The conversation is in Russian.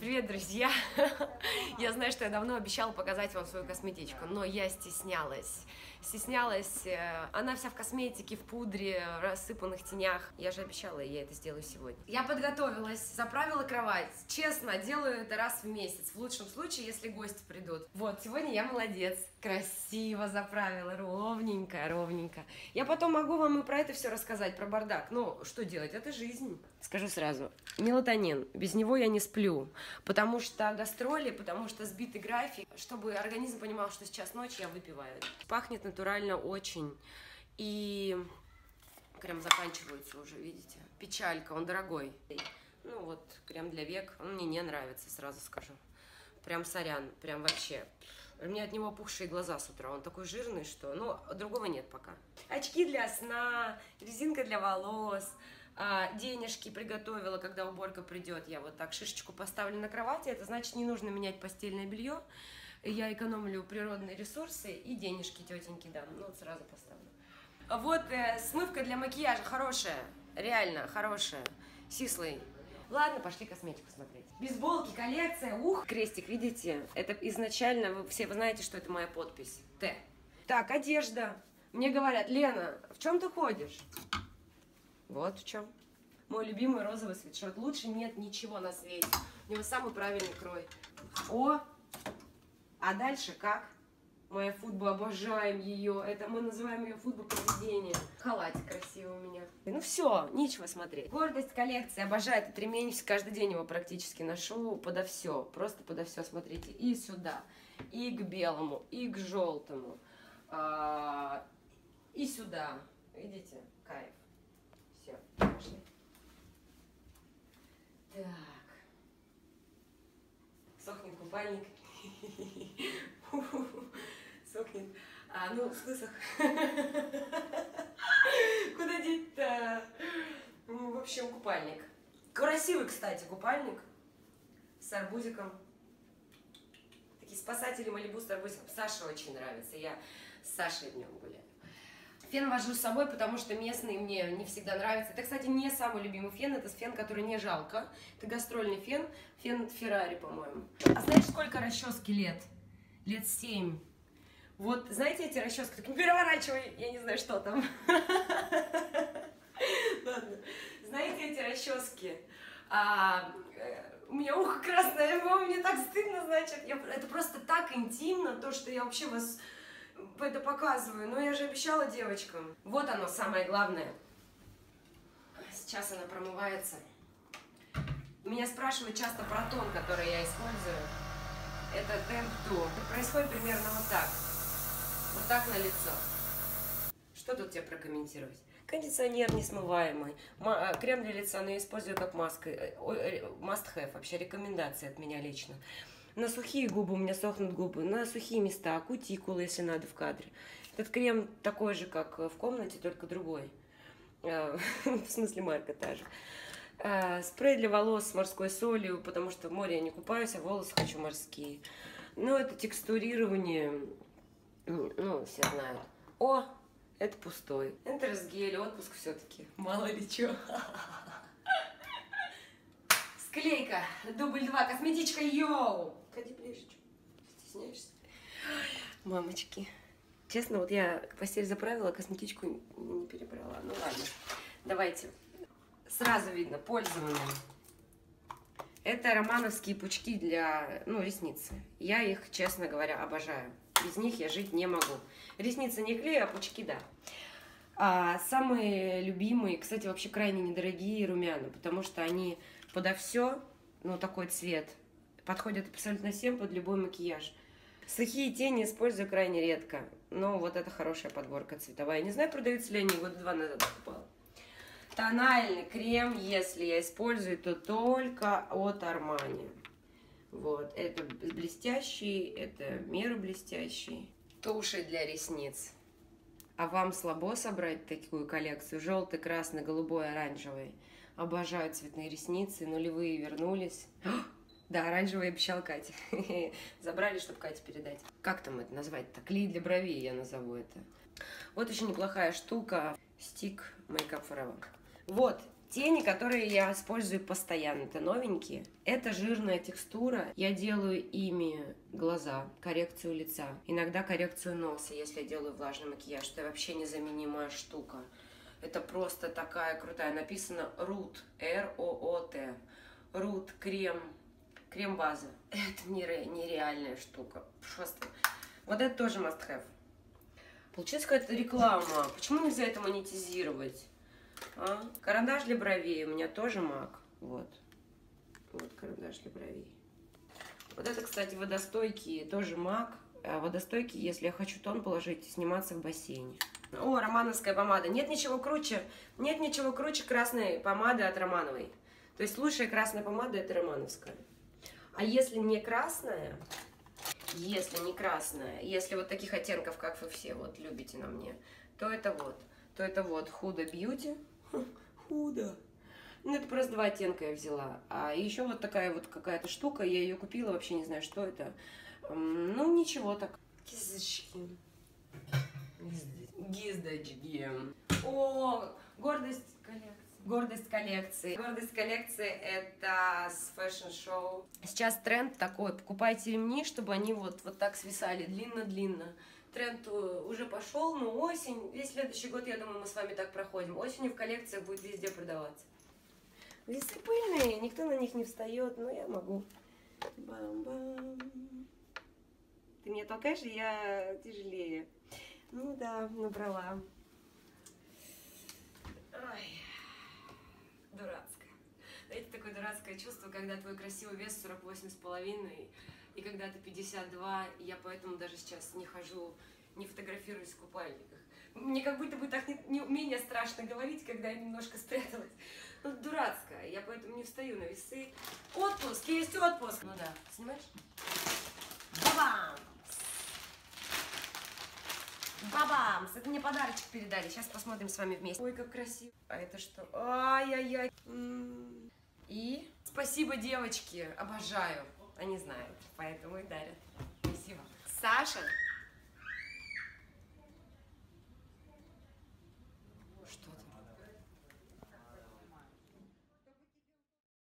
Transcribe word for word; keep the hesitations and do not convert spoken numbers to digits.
Привет, друзья! Я знаю, что я давно обещала показать вам свою косметичку, но я стеснялась. Стеснялась. Она вся в косметике, в пудре, в рассыпанных тенях. Я же обещала, и я это сделаю сегодня. Я подготовилась, заправила кровать. Честно, делаю это раз в месяц. В лучшем случае, если гости придут. Вот, сегодня я молодец. Красиво заправила, ровненько, ровненько. Я потом могу вам и про это все рассказать, про бардак. Но что делать? Это жизнь. Скажу сразу. Мелатонин. Без него я не сплю. Потому что гастроли, потому что сбитый график. Чтобы организм понимал, что сейчас ночь, я выпиваю. Пахнет натурально очень. И крем заканчивается уже, видите. Печалька, он дорогой. Ну вот, крем для век. Он мне не нравится, сразу скажу. Прям сорян, прям вообще. У меня от него опухшие глаза с утра. Он такой жирный, что... Ну, другого нет пока. Очки для сна, резинка для волос. А, денежки приготовила, когда уборка придет. Я вот так шишечку поставлю на кровати. Это значит, не нужно менять постельное белье. Я экономлю природные ресурсы и денежки тетеньки дам. Ну, вот сразу поставлю. Вот э, смывка для макияжа хорошая. Реально хорошая. Сислей. Ладно, пошли косметику смотреть. Бейсболки, коллекция, ух! Крестик, видите? Это изначально, вы все вы знаете, что это моя подпись. Т. Так, одежда. Мне говорят, Лена, в чем ты ходишь? Вот в чем. Мой любимый розовый свитшот. Лучше нет ничего на свете. У него самый правильный крой. О! А дальше как? Моя футбо, обожаем ее. Это мы называем ее футбо поведение. Халатик красивый у меня. Ну все, нечего смотреть. Гордость коллекции. Обожаю этот ремень. Каждый день его практически ношу. Подо все. Просто подо все. Смотрите. И сюда. И к белому. И к желтому. А, и сюда. Видите? Кайф. Все. Пошли. Так. Сохнет купальник. Сохнет. А, ну, высох. Куда деть-то? В общем, купальник. Красивый, кстати, купальник. С арбузиком. Такие спасатели Малибу с арбузиком. Саше очень нравится. Я с Сашей в нем гуляю. Фен вожу с собой, потому что местный мне не всегда нравится. Это, кстати, не самый любимый фен. Это фен, который не жалко. Это гастрольный фен. Фен Феррари, по-моему. А знаешь, сколько расчески лет? Лет семь. Вот, знаете, эти расчески, так не переворачивай, я не знаю, что там. Ладно. Знаете, эти расчески? А, у меня ухо красное, мне так стыдно, значит. Я, это просто так интимно, то, что я вообще вас это показываю. Но я же обещала девочкам. Вот оно, самое главное. Сейчас она промывается. Меня спрашивают часто про тон, который я использую. Это темп два. Это происходит примерно вот так. Вот так на лицо. Что тут тебе прокомментировать? Кондиционер несмываемый. Крем для лица, но я использую как маска. Must have, вообще рекомендация от меня лично. На сухие губы у меня сохнут губы. На сухие места, кутикулы, если надо, в кадре. Этот крем такой же, как в комнате, только другой. В смысле, марка та же. Спрей для волос с морской солью, потому что в море я не купаюсь, а волосы хочу морские. Ну, это текстурирование, ну, все знают. О, это пустой. Энтерсгель, отпуск все-таки. Мало ли что. Склейка, дубль два, косметичка, йоу! Ходи ближе, что? Стесняешься? Мамочки. Честно, вот я постель заправила, косметичку не перебрала. Ну ладно, давайте. Сразу видно, пользованные. Это романовские пучки для, ну, ресниц. Я их, честно говоря, обожаю. Без них я жить не могу. Ресницы не клею, а пучки да. А самые любимые, кстати, вообще крайне недорогие румяна, потому что они подо все, ну, такой цвет, подходят абсолютно всем под любой макияж. Сухие тени использую крайне редко, но вот это хорошая подборка цветовая. Не знаю, продаются ли они, года два назад покупала. Тональный крем, если я использую, то только от Armani. Вот, это блестящий, это меру блестящий. Туши для ресниц. А вам слабо собрать такую коллекцию? Желтый, красный, голубой, оранжевый. Обожаю цветные ресницы, нулевые вернулись. Да, оранжевый обещал Кате. Забрали, чтобы Кате передать. Как там это назвать-то? Клей для бровей я назову это. Вот еще неплохая штука. Стик Makeup Forever. Вот, Тени, которые я использую постоянно, это новенькие. Это жирная текстура. Я делаю ими глаза, коррекцию лица. Иногда коррекцию носа, если я делаю влажный макияж. Это вообще незаменимая штука. Это просто такая крутая. Написано Root, Р О О Т. Root крем, крем-база. Это нереальная штука. Просто. Вот это тоже must have. Получилась какая-то реклама. Почему нельзя это монетизировать? А? Карандаш для бровей. У меня тоже мак. Вот. Вот карандаш для бровей. Вот это, кстати, водостойкие. Тоже мак. А водостойкие, если я хочу тон положить, сниматься в бассейне. О, романовская помада. Нет ничего круче. Нет ничего круче красной помады от Романовой. То есть лучшая красная помада это романовская. А если не красная, если не красная, если вот таких оттенков, как вы все вот любите на мне, то это вот, то это вот Huda Beauty. Huda. Ну, это просто два оттенка я взяла. А еще вот такая вот какая-то штука, я ее купила, вообще не знаю, что это. Ну, ничего так. Кисточки. Гиздочки. О, гордость коллекции. Гордость коллекции. Гордость коллекции это с фэшн-шоу. Сейчас тренд такой, покупайте ремни, чтобы они вот, вот так свисали длинно-длинно. Тренд уже пошел, но осень, весь следующий год, я думаю, мы с вами так проходим. Осенью в коллекциях будет везде продаваться. Весы пыльные, никто на них не встает, но я могу. Бам-бам. Ты меня толкаешь, и я тяжелее. Ну да, набрала. Ой. Дурацкое. Знаете, такое дурацкое чувство, когда твой красивый вес сорок восемь с половиной, и когда ты пятьдесят два, и я поэтому даже сейчас не хожу, не фотографируюсь в купальниках. Мне как будто бы так не, не менее страшно говорить, когда я немножко спряталась. Ну, дурацкое, я поэтому не встаю на весы. Отпуск, есть отпуск. Ну да, снимаешь? Бабам! Бабамс! Это мне подарочек передали. Сейчас посмотрим с вами вместе. Ой, как красиво. А это что? Ай-яй-яй. И спасибо, девочки. Обожаю. Они знают, поэтому и дарят. Спасибо. Саша.